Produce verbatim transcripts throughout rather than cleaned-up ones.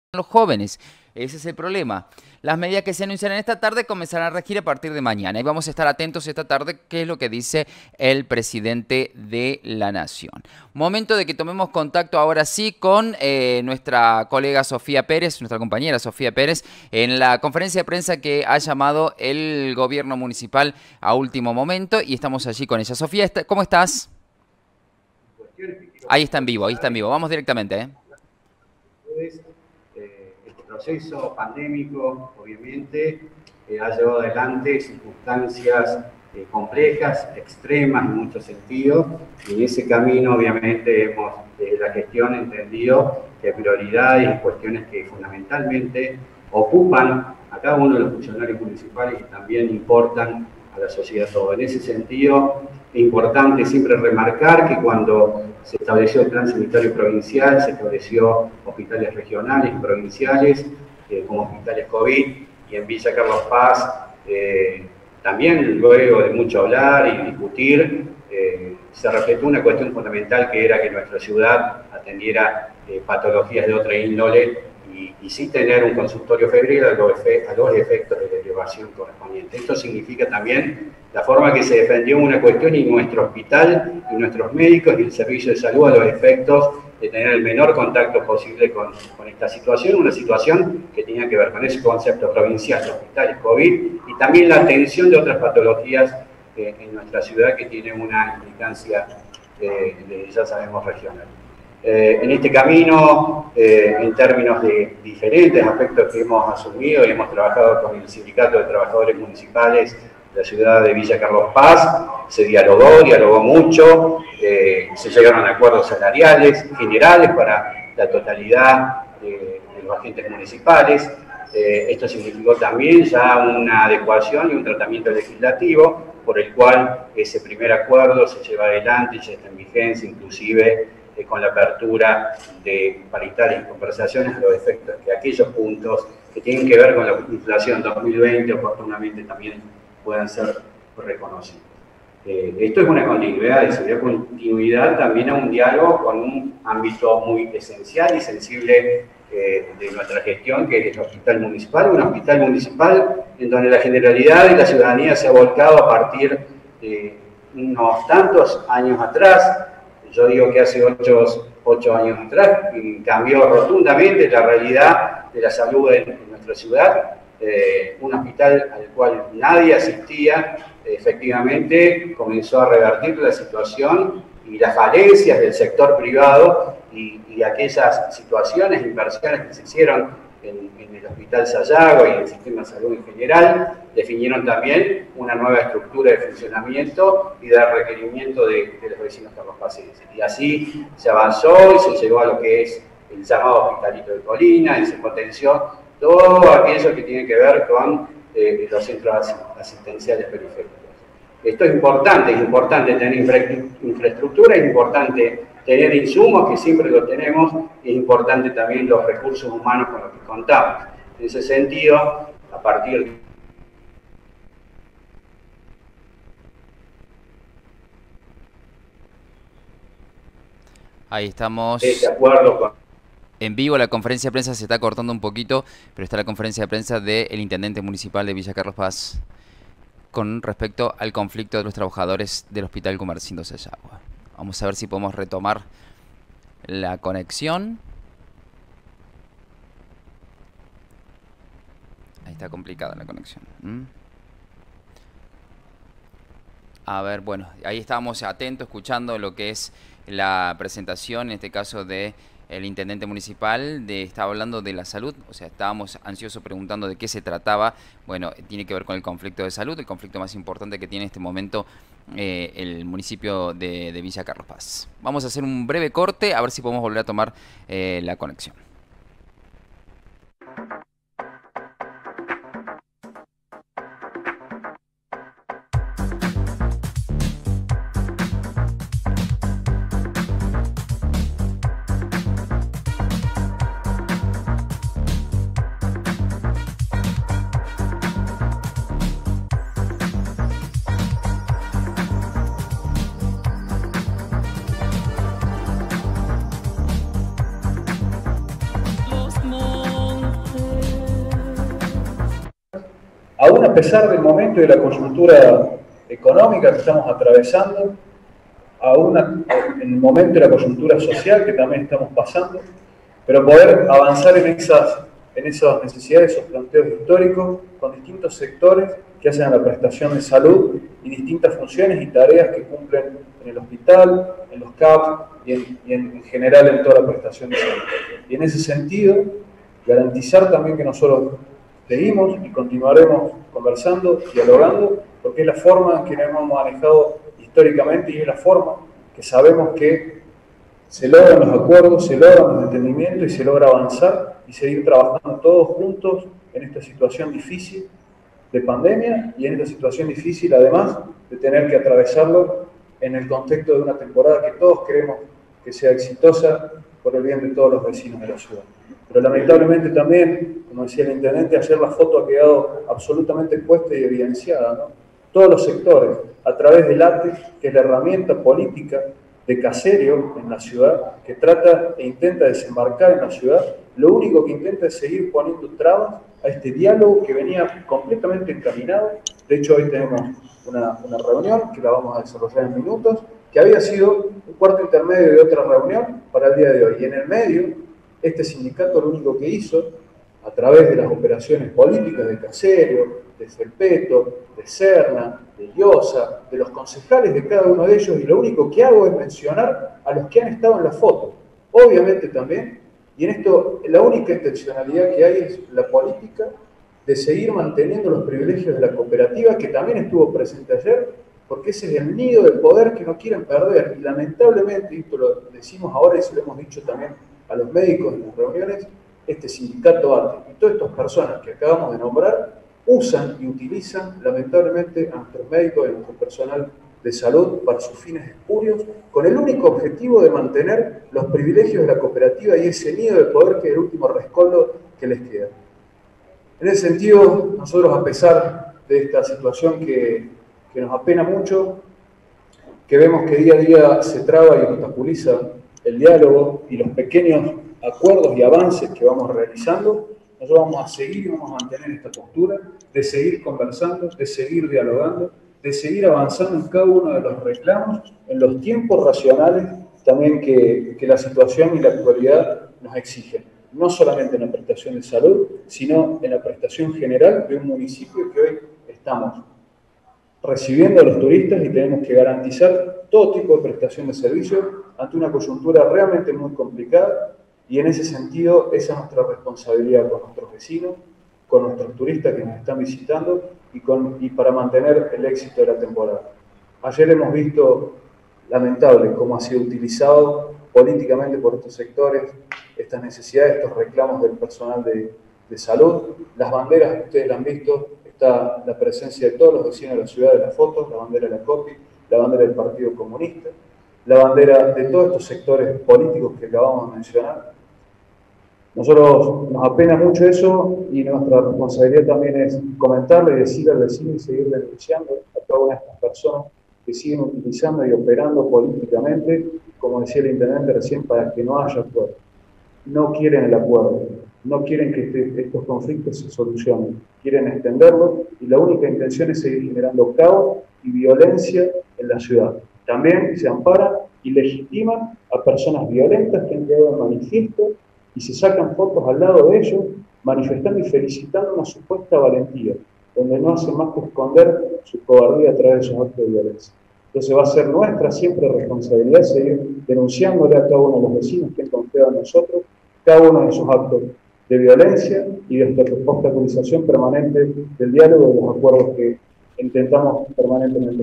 los jóvenes. Ese es el problema. Las medidas que se anunciarán esta tarde comenzarán a regir a partir de mañana y vamos a estar atentos esta tarde qué es lo que dice el presidente de la Nación. Momento de que tomemos contacto ahora sí con eh, nuestra colega Sofía Pérez, nuestra compañera Sofía Pérez, en la conferencia de prensa que ha llamado el gobierno municipal a último momento y estamos allí con ella. Sofía, ¿cómo estás? Ahí está en vivo, ahí está en vivo. Vamos directamente, ¿eh? Este proceso pandémico, obviamente, eh, ha llevado adelante circunstancias eh, complejas, extremas en muchos sentidos, y en ese camino, obviamente, hemos, desde la gestión, entendido que prioridades y cuestiones que fundamentalmente ocupan a cada uno de los funcionarios municipales y también importan a la sociedad toda. En ese sentido, es importante siempre remarcar que cuando se estableció el plan sanitario provincial, se estableció hospitales regionales y provinciales, eh, como hospitales COVID, y en Villa Carlos Paz, eh, también luego de mucho hablar y discutir, eh, se respetó una cuestión fundamental que era que nuestra ciudad atendiera eh, patologías de otra índole y, y sí tener un consultorio febril a los, efe, a los efectos de la elevación correspondiente. Esto significa también la forma que se defendió una cuestión y nuestro hospital y nuestros médicos y el servicio de salud a los efectos de tener el menor contacto posible con, con esta situación, una situación que tenía que ver con ese concepto provincial de hospitales COVID y también la atención de otras patologías eh, en nuestra ciudad que tiene una implicancia, eh, de, ya sabemos, regional. Eh, en este camino, eh, en términos de diferentes aspectos que hemos asumido y hemos trabajado con el Sindicato de Trabajadores Municipales de la ciudad de Villa Carlos Paz, se dialogó, dialogó mucho, eh, se llegaron a acuerdos salariales generales para la totalidad de, de los agentes municipales. Eh, esto significó también ya una adecuación y un tratamiento legislativo por el cual ese primer acuerdo se lleva adelante y ya está en vigencia, inclusive eh, con la apertura de paritarias y conversaciones a los efectos que aquellos puntos que tienen que ver con la inflación dos mil veinte oportunamente también puedan ser reconocidos. Eh, esto es una continuidad, y sería continuidad también a un diálogo con un ámbito muy esencial y sensible eh, de nuestra gestión, que es el hospital municipal, un hospital municipal en donde la generalidad de la ciudadanía se ha volcado a partir de unos tantos años atrás. Yo digo que hace ocho, ocho años atrás cambió rotundamente la realidad de la salud en, en nuestra ciudad. Eh, un hospital al cual nadie asistía, efectivamente comenzó a revertir la situación y las falencias del sector privado y, y aquellas situaciones, inversiones que se hicieron en, en el Hospital Sayago y en el sistema de salud en general, definieron también una nueva estructura de funcionamiento y de requerimiento de, de los vecinos carlospacenses. Y así se avanzó y se llegó a lo que es el llamado Hospitalito de Colina y se potenció todo aquello que tiene que ver con eh, los centros asistenciales periféricos. Esto es importante, es importante tener infra infraestructura, es importante tener insumos, que siempre lo tenemos, y es importante también los recursos humanos con los que contamos. En ese sentido, a partir de Ahí estamos. este acuerdo con En vivo, la conferencia de prensa se está cortando un poquito, pero está la conferencia de prensa del intendente municipal de Villa Carlos Paz con respecto al conflicto de los trabajadores del Hospital Gumersindo Sayago. Vamos a ver si podemos retomar la conexión. Ahí está complicada la conexión. ¿Mm? A ver, bueno, ahí estábamos atentos, escuchando lo que es la presentación, en este caso de el intendente municipal, de, estaba hablando de la salud, o sea, estábamos ansiosos preguntando de qué se trataba. Bueno, tiene que ver con el conflicto de salud, el conflicto más importante que tiene en este momento eh, el municipio de, de Villa Carlos Paz. Vamos a hacer un breve corte, a ver si podemos volver a tomar eh, la conexión. aún a pesar del momento y de la coyuntura económica que estamos atravesando, aún en el momento de la coyuntura social que también estamos pasando, pero poder avanzar en esas, en esas necesidades, esos planteos históricos, con distintos sectores que hacen la prestación de salud y distintas funciones y tareas que cumplen en el hospital, en los C A P y en, y en, en general en toda la prestación de salud. Y en ese sentido, garantizar también que nosotros seguimos y continuaremos conversando, dialogando, porque es la forma en que nos hemos manejado históricamente y es la forma que sabemos que se logran los acuerdos, se logran los entendimientos y se logra avanzar y seguir trabajando todos juntos en esta situación difícil de pandemia y en esta situación difícil además de tener que atravesarlo en el contexto de una temporada que todos queremos que sea exitosa por el bien de todos los vecinos de la ciudad. Pero lamentablemente también, como decía el intendente, ayer la foto ha quedado absolutamente expuesta y evidenciada, ¿no? Todos los sectores, a través del A T E, que es la herramienta política de caserio en la ciudad, que trata e intenta desembarcar en la ciudad, lo único que intenta es seguir poniendo trabas a este diálogo que venía completamente encaminado. De hecho, hoy tenemos una, una reunión que la vamos a desarrollar en minutos, que había sido un cuarto intermedio de otra reunión para el día de hoy. Y en el medio, este sindicato lo único que hizo, a través de las operaciones políticas de Caserio, de Felpeto, de Serna, de Llosa, de los concejales de cada uno de ellos, y lo único que hago es mencionar a los que han estado en la foto. Obviamente también, y en esto la única intencionalidad que hay es la política de seguir manteniendo los privilegios de la cooperativa, que también estuvo presente ayer, porque ese es el nido de poder que no quieren perder. Y lamentablemente, y esto lo decimos ahora y se lo hemos dicho también a los médicos en las reuniones, este sindicato A T E y todas estas personas que acabamos de nombrar usan y utilizan lamentablemente a nuestros médicos y a nuestro personal de salud para sus fines espurios, con el único objetivo de mantener los privilegios de la cooperativa y ese nido de poder que es el último rescoldo que les queda. En ese sentido, nosotros, a pesar de esta situación que, que nos apena mucho, que vemos que día a día se traba y obstaculiza el diálogo y los pequeños acuerdos y avances que vamos realizando, nosotros vamos a seguir y vamos a mantener esta postura de seguir conversando, de seguir dialogando, de seguir avanzando en cada uno de los reclamos, en los tiempos racionales también que, que la situación y la actualidad nos exigen. No solamente en la prestación de salud, sino en la prestación general de un municipio que hoy estamos recibiendo a los turistas y tenemos que garantizar todo tipo de prestación de servicios ante una coyuntura realmente muy complicada. Y en ese sentido, esa es nuestra responsabilidad con nuestros vecinos, con nuestros turistas que nos están visitando y, con, y para mantener el éxito de la temporada. Ayer hemos visto, lamentable, cómo ha sido utilizado políticamente por estos sectores estas necesidades, estos reclamos del personal de, de salud. Las banderas, ustedes la han visto, está la presencia de todos los vecinos de la ciudad de las fotos, la bandera de la COPI, la bandera del Partido Comunista, la bandera de todos estos sectores políticos que acabamos de mencionar. Nosotros nos apena mucho eso y nuestra responsabilidad también es comentarle y decirle al vecino y seguir denunciando a cada una de estas personas que siguen utilizando y operando políticamente, como decía el intendente recién, para que no haya acuerdo. No quieren el acuerdo, no quieren que este, estos conflictos se solucionen, quieren extenderlo y la única intención es seguir generando caos y violencia en la ciudad. También se amparan y legitiman a personas violentas que han quedado en manifiesto y se sacan fotos al lado de ellos, manifestando y felicitando una supuesta valentía, donde no hacen más que esconder su cobardía a través de esos actos de violencia. Entonces va a ser nuestra siempre responsabilidad seguir denunciándole a cada uno de los vecinos que han confiado en nosotros, cada uno de esos actos de violencia y de obstaculización permanente del diálogo y de los acuerdos que intentamos permanentemente.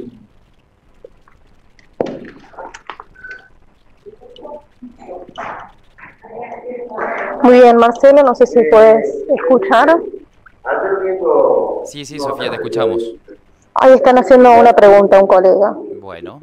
Muy bien, Marcelo, no sé si puedes escuchar. Sí, sí, Sofía, te escuchamos. Ahí están haciendo una pregunta a un colega. Bueno.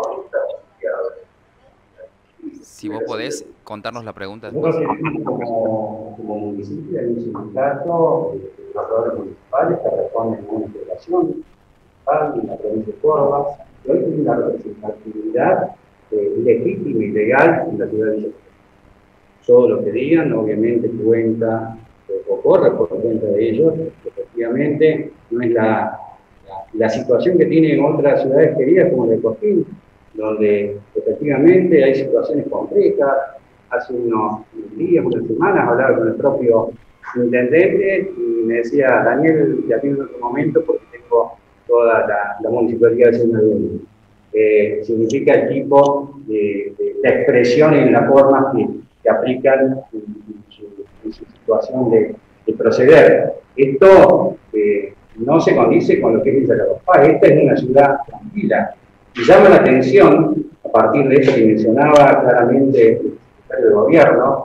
Si vos podés contarnos la pregunta después. Como, como municipio hay un sindicato de trabajadores municipales que responden a una federación municipal en la provincia de Córdoba, y hoy tiene una representatividad eh, legítima y legal en la ciudad de Villa Crespo. Todo lo que digan, obviamente, cuenta eh, o corre por cuenta de ellos, efectivamente no es la, la, la situación que tienen otras ciudades queridas como la de Cosquín, donde efectivamente hay situaciones complejas. Hace unos días, unas semanas, hablaba con el propio intendente y me decía, Daniel, te atiendo en otro momento porque tengo toda la, la municipalidad de una duda. Eh, significa el tipo de, de, de expresión y la forma que, que aplican en, en, su, en su situación de, de proceder. Esto eh, no se condice con lo que es Villa Carlos Paz. Esta es una ciudad tranquila. Y llama la atención, a partir de eso que mencionaba claramente el secretario de Gobierno,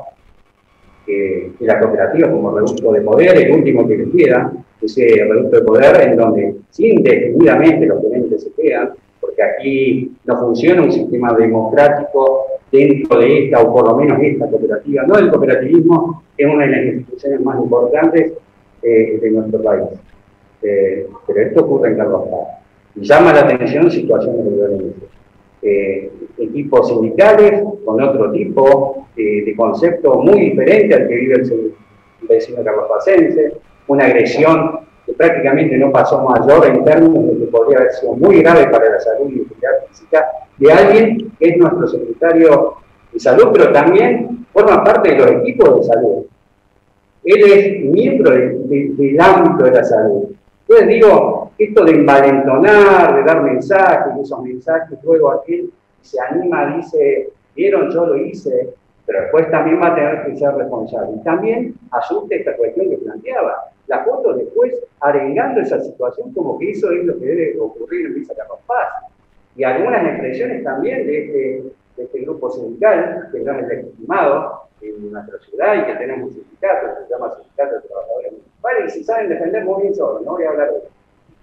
que, que la cooperativa como reducto de poder, el último que les queda, ese reducto de poder en donde indefinidamente los gerentes se quedan, porque aquí no funciona un sistema democrático dentro de esta, o por lo menos esta cooperativa. No, el cooperativismo es una de las instituciones más importantes eh, de nuestro país. Eh, pero esto ocurre en Carlos Paz. Y llama la atención situaciones de violencia. Eh, equipos sindicales con otro tipo eh, de concepto muy diferente al que vive el vecino carlospacense, una agresión que prácticamente no pasó mayor en términos de que podría haber sido muy grave para la salud y la integridad física de alguien que es nuestro secretario de salud, pero también forma parte de los equipos de salud. Él es miembro de, de, del ámbito de la salud. Entonces digo, esto de envalentonar, de dar mensajes, y esos mensajes, luego aquel se anima, dice, vieron, yo lo hice, pero después también va a tener que ser responsable. Y también asuste esta cuestión que planteaba. La foto después arengando esa situación como que eso es lo que debe ocurrir en Villa Carlos Paz. Y algunas expresiones también de este, de este grupo sindical, que es el legitimado en nuestra ciudad y que tenemos un sindicato, que se llama Sindicato de Trabajadores Municipales, y se saben defender muy bien solos, no voy a hablar de eso.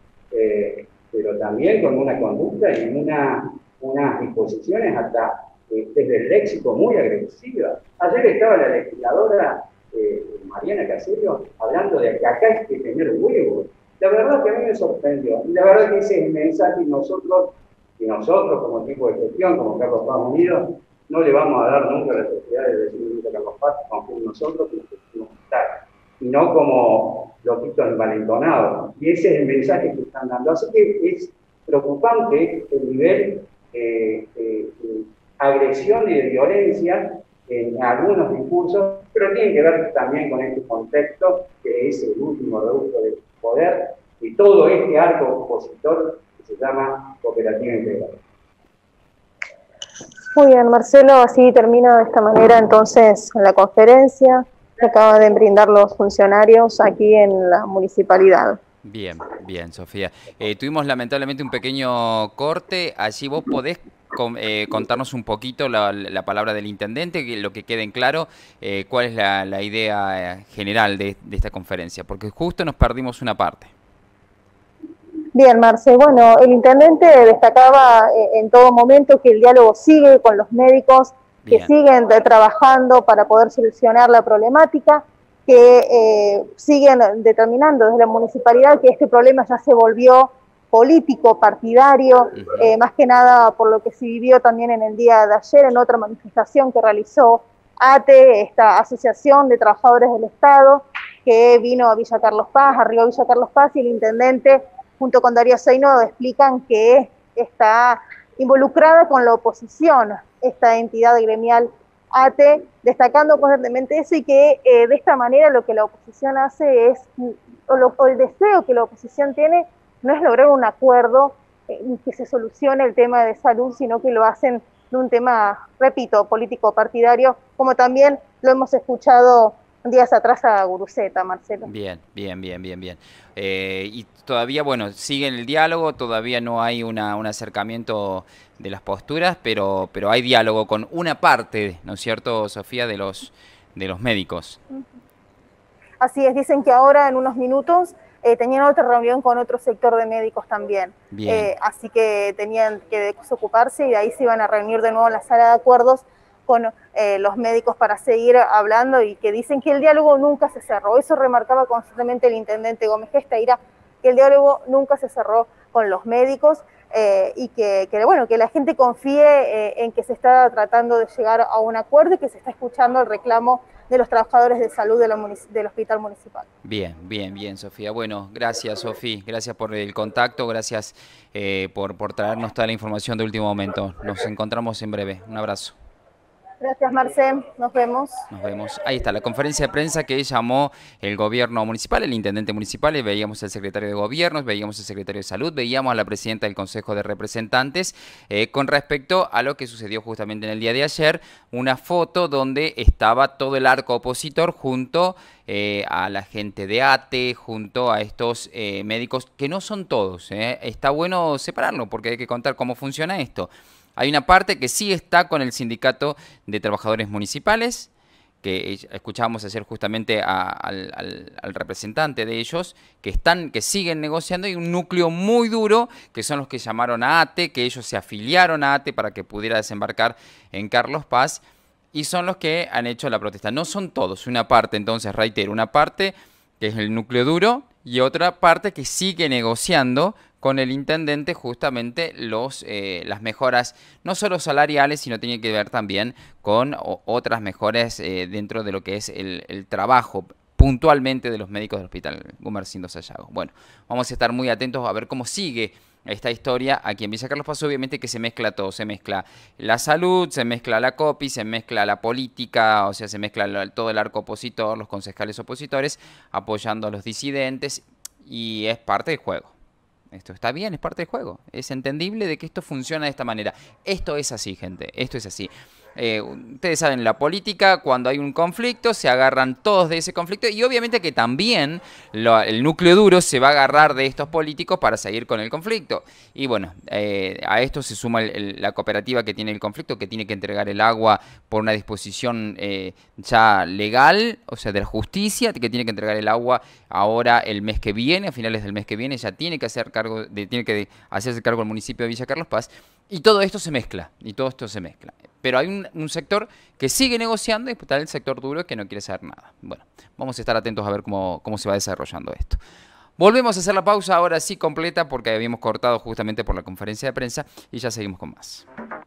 Eh, pero también con una conducta y una, unas disposiciones hasta eh, desde el léxico muy agresiva. Ayer estaba la legisladora eh, Mariana Caserio hablando de que acá hay que tener huevos. La verdad que a mí me sorprendió. Y la verdad que ese es el mensaje y nosotros, y nosotros como equipo de gestión, como Carlos Paz Unidos, no le vamos a dar nunca a la sociedad de vecinos de Carlos Paz, aunque nosotros que nos quisimos estar, y no como loquitos envalentonados. Y ese es el mensaje que están dando. Así que es preocupante el nivel eh, eh, de agresión y de violencia en algunos discursos, pero tiene que ver también con este contexto, que es el último reducto del poder, y todo este arco opositor que se llama cooperativa integral. Muy bien, Marcelo, así termina de esta manera entonces la conferencia que acaban de brindar los funcionarios aquí en la municipalidad. Bien, bien, Sofía. Eh, tuvimos lamentablemente un pequeño corte. Allí vos podés con, eh, contarnos un poquito la, la palabra del intendente, que lo que quede en claro, eh, cuál es la, la idea general de, de esta conferencia, porque justo nos perdimos una parte. Bien, Marce, bueno, el intendente destacaba en todo momento que el diálogo sigue con los médicos, que Bien. siguen trabajando para poder solucionar la problemática, que eh, siguen determinando desde la municipalidad que este problema ya se volvió político, partidario, uh-huh. eh, más que nada por lo que se vivió también en el día de ayer en otra manifestación que realizó A T E, esta Asociación de Trabajadores del Estado, que vino a Villa Carlos Paz, arriba a Villa Carlos Paz, y el intendente junto con Darío Seino explican que está involucrada con la oposición, esta entidad gremial A T E, destacando constantemente eso y que eh, de esta manera lo que la oposición hace es, o, lo, o el deseo que la oposición tiene, no es lograr un acuerdo eh, que se solucione el tema de salud, sino que lo hacen de un tema, repito, político-partidario, como también lo hemos escuchado días atrás a Guruceta, Marcelo. Bien, bien, bien, bien, bien. Eh, y todavía, bueno, sigue el diálogo, todavía no hay una, un acercamiento de las posturas, pero, pero hay diálogo con una parte, ¿no es cierto, Sofía, de los, de los médicos? Así es, dicen que ahora en unos minutos eh, tenían otra reunión con otro sector de médicos también. Bien. Eh, así que tenían que desocuparse y de ahí se iban a reunir de nuevo en la sala de acuerdos con eh, los médicos para seguir hablando, y que dicen que el diálogo nunca se cerró. Eso remarcaba constantemente el intendente Gómez Gesteira, que el diálogo nunca se cerró con los médicos. eh, y que, que, bueno, que la gente confíe eh, en que se está tratando de llegar a un acuerdo y que se está escuchando el reclamo de los trabajadores de salud de la del hospital municipal. Bien, bien, bien, Sofía. Bueno, gracias, Sofía. Gracias por el contacto, gracias eh, por, por traernos toda la información de último momento. Nos encontramos en breve. Un abrazo. Gracias, Marce. Nos vemos. Nos vemos. Ahí está la conferencia de prensa que llamó el gobierno municipal, el intendente municipal, y veíamos el secretario de gobierno, veíamos el secretario de salud, veíamos a la presidenta del Consejo de Representantes eh, con respecto a lo que sucedió justamente en el día de ayer, una foto donde estaba todo el arco opositor junto eh, a la gente de A T E, junto a estos eh, médicos, que no son todos. Eh. Está bueno separarlo porque hay que contar cómo funciona esto. Hay una parte que sí está con el sindicato de trabajadores municipales, que escuchábamos ayer justamente a, al, al, al representante de ellos, que están, que siguen negociando, y un núcleo muy duro, que son los que llamaron a A T E, que ellos se afiliaron a A T E para que pudiera desembarcar en Carlos Paz, y son los que han hecho la protesta. No son todos, una parte, entonces reitero, una parte que es el núcleo duro, y otra parte que sigue negociando con el intendente justamente los, eh, las mejoras, no solo salariales, sino tiene que ver también con o, otras mejoras eh, dentro de lo que es el, el trabajo puntualmente de los médicos del Hospital Gumersindo Sayago. Bueno, vamos a estar muy atentos a ver cómo sigue esta historia aquí en Villa Carlos Paz. Obviamente que se mezcla todo, se mezcla la salud, se mezcla la COPI, se mezcla la política, o sea, se mezcla todo el arco opositor, los concejales opositores apoyando a los disidentes, y es parte del juego. Esto está bien, es parte del juego. Es entendible de que esto funciona de esta manera. Esto es así, gente. Esto es así. Eh, ustedes saben, la política, cuando hay un conflicto, se agarran todos de ese conflicto, y obviamente que también lo, el núcleo duro se va a agarrar de estos políticos para seguir con el conflicto. Y bueno, eh, a esto se suma el, el, la cooperativa que tiene el conflicto, que tiene que entregar el agua por una disposición eh, ya legal, o sea, de la justicia, que tiene que entregar el agua ahora el mes que viene, a finales del mes que viene, ya tiene que hacer cargo, de, tiene que hacerse cargo el municipio de Villa Carlos Paz, y todo esto se mezcla, y todo esto se mezcla. Pero hay un, un sector que sigue negociando, y está el sector duro que no quiere saber nada. Bueno, vamos a estar atentos a ver cómo, cómo se va desarrollando esto. Volvemos a hacer la pausa ahora sí completa, porque habíamos cortado justamente por la conferencia de prensa, y ya seguimos con más.